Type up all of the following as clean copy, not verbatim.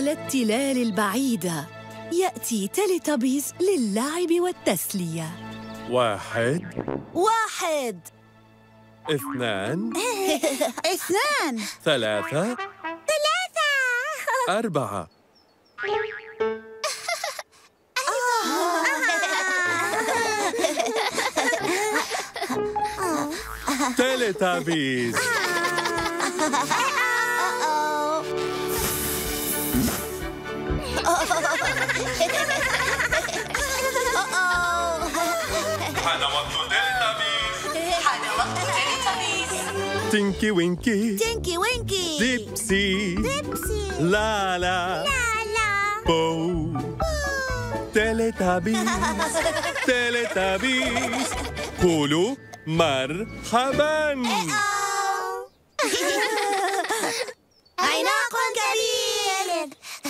إلى التلال البعيدة يأتي تيليتوبيز للعب والتسلية. 1 2 3 4 تيليتوبيز. حان وقت تيليتوبيز. تينكي وينكي ديبسي لالا بو. تيليتوبيز قولوا مرحبا. عناق كبير.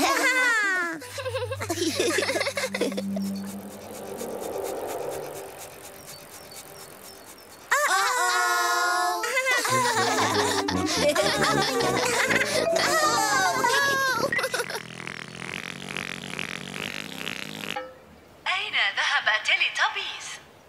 أين ذهب تيليتوبيز؟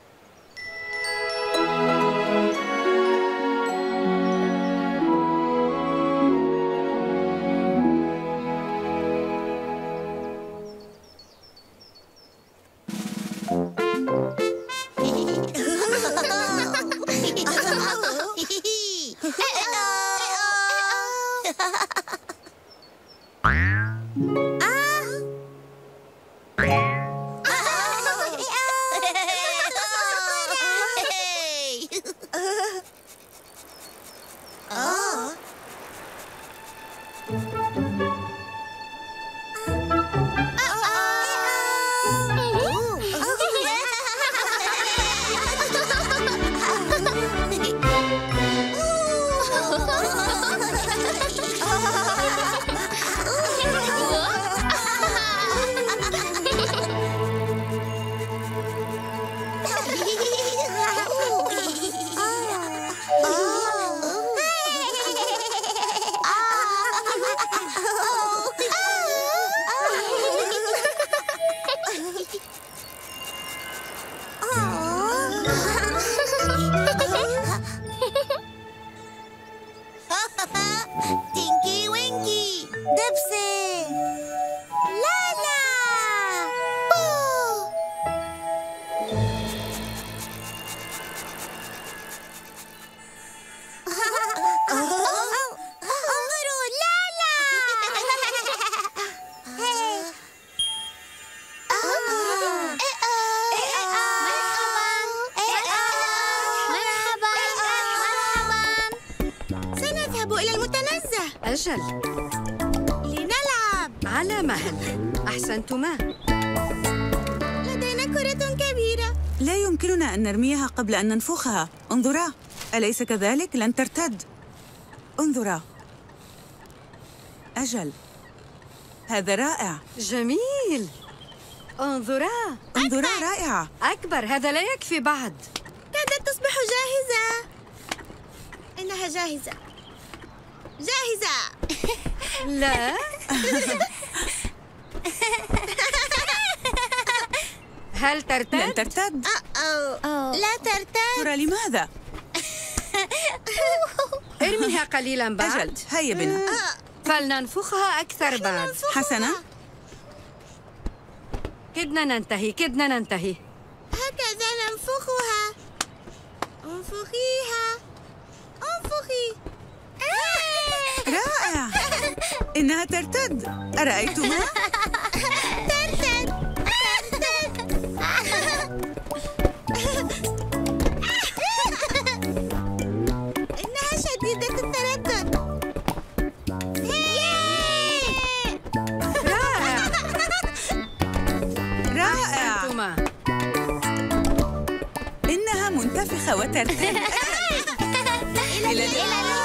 تينكي وينكي دبسي لالا بو. انظروا لالا. سنذهب إلى المتنزه. أجل، لنلعب على مهل. أحسنتما. لدينا كرة كبيرة. لا يمكننا أن نرميها قبل أن ننفخها. انظرا، أليس كذلك؟ لن ترتد. انظرا. أجل، هذا رائع. جميل. انظرا رائعة. أكبر. هذا لا يكفي بعد. كادت تصبح جاهزة. إنها جاهزة. لا. هل ترتد؟ لن ترتد. لا ترتد. ترى لماذا؟ ارميها قليلا بعد. أجل، هيا بنا. فلننفخها أكثر بعد. حسنا. كدنا ننتهي. هكذا ننفخها. انفخيها. انفخي. رائع. إنها ترتد. أرأيتما؟ ترتد. إنها شديدة التردد. رائع. أنتما. إنها منتفخة وترتد. إلى اللقاء.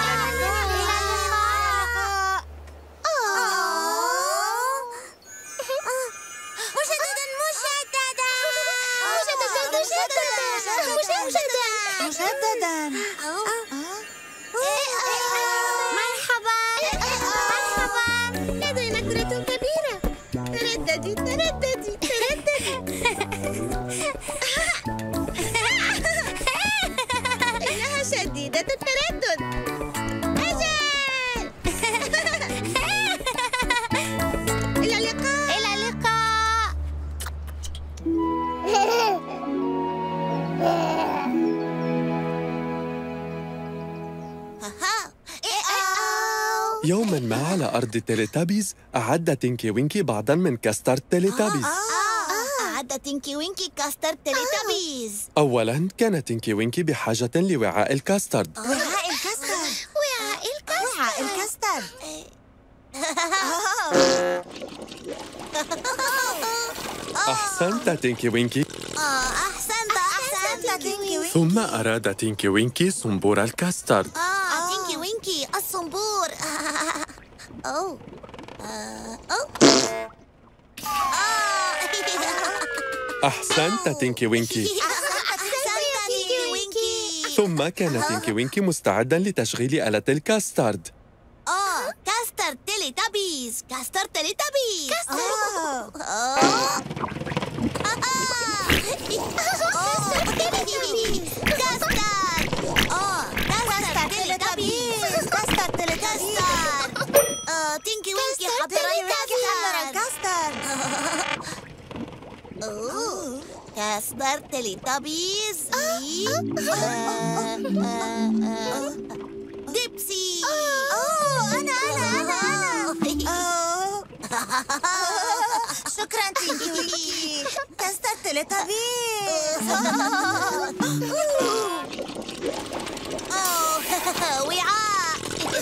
مجددا. مرحبا. لدينا كرة يوماً ما على أرض تيليتابيز أعد تينكي وينكي بعضاً من كاسترد تيليتابيز. أعد تينكي وينكي كاسترد تيليتابيز. أولاً كان تينكي وينكي بحاجة لوعاء الكاسترد. وعاء الكاسترد. وعاء الكاسترد. أحسنت تينكي وينكي. أحسنت تينكي وينكي. ثم أراد تينكي وينكي صنبور الكاسترد. تينكي وينكي الصنبور. أحسنت تينكي وينكي. ثم كان تينكي وينكي مستعداً لتشغيل آلة الكاسترد. كاسترد تيليتابيز. كاسترد تيليتابيز. تينكي وينكي حضر الكاسترد. كاسترد تيليتابيز ديبسي. أنا شكراً تينكي وينكي. كاسترد تيليتابيز. وعاء.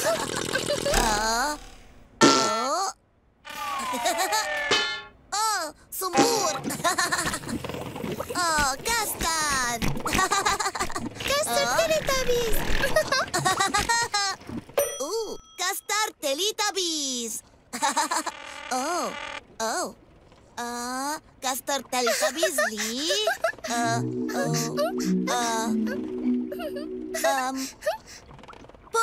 صنبور. كاسترد. كاسترد تيليتابيز. كاسترد تيليتابيز. كاسترد تيليتابيز لي. بو.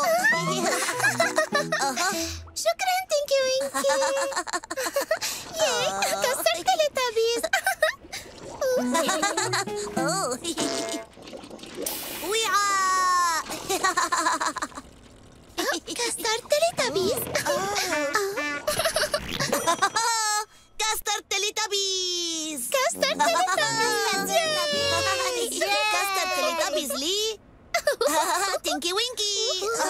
شكراً تينكي وينكي. كاسترد تيليتابيز. وعاء. كاسترد تيليتابيز. كاسترد تيليتابيز. كاسترد تيليتابيز. كاسترد تيليتابيز لي. تينكي وينكي.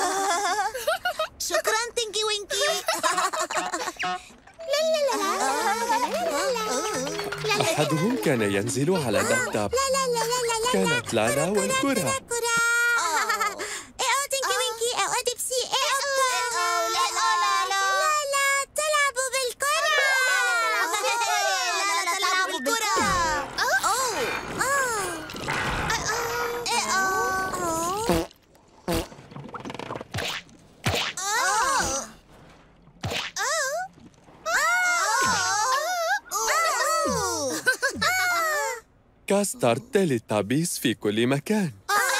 شكراً تينكي وينكي. أحدهم كان ينزل على دبدب. كانت لالا والكرة. تينكي وينكي. ديبسي. لا تلعبوا بالكرة. لا تلعبوا بالكرة. كاسترد تيليتابيز في كل مكان.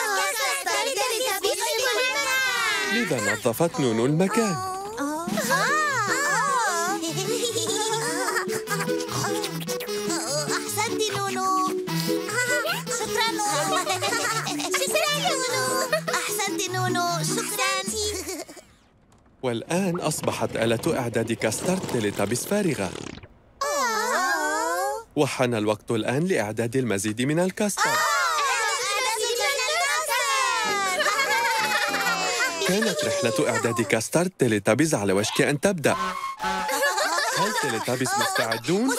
لذا نظفت نونو المكان. أحسنتِ نونو. شكراً نونو. أحسنتِ نونو. شكراً. والآن أصبحت آلة إعداد كاسترد تيليتابيز فارغة. وحان الوقت الآن لإعداد المزيد من الكاسترد. كانت رحلة إعداد كاسترد تيليتابيز على وشك أن تبدأ. هل تيليتابيز مستعدون؟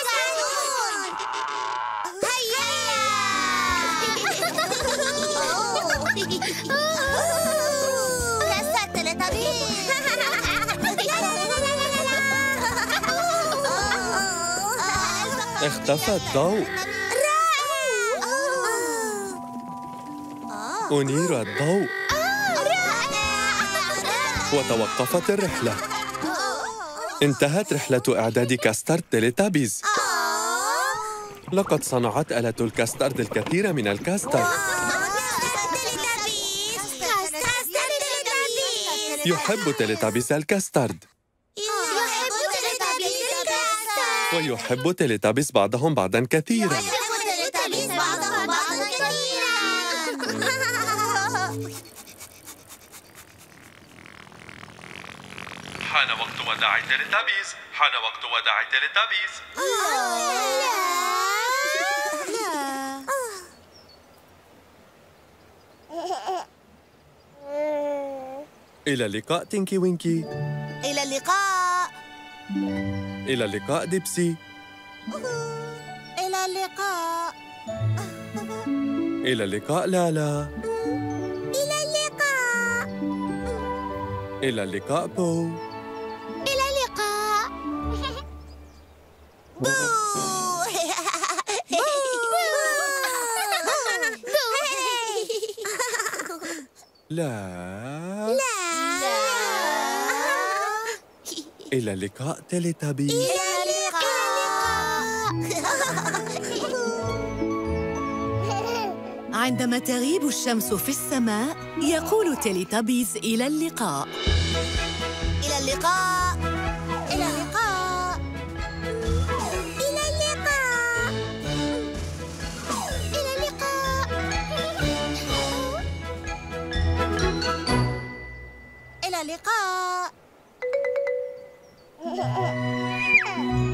اختفى الضوء. أنير الضوء. وتوقفت الرحلة. انتهت رحلة إعداد كاسترد تيليتابيز. لقد صنعت آلة الكاسترد الكثير من الكاسترد. يحب تيليتابيز الكاسترد. ويحب تيليتابيز بعضهم بعضاً كثيراً. حان وقت وداع تيليتابيز. حان وقت وداع تيليتابيز. إلى اللقاء تينكي وينكي. إلى اللقاء. إلى اللقاء ديبسي. إلى اللقاء. إلى اللقاء لالا. إلى اللقاء. إلى اللقاء بو. إلى اللقاء. بو. لا. لا. إلى اللقاء تيليتابيز. إلى اللقاء. عندما تغيب الشمس في السماء يقول تيليتابيز إلى اللقاء. إلى اللقاء. إلى اللقاء. إلى اللقاء. إلى اللقاء. إلى اللقاء.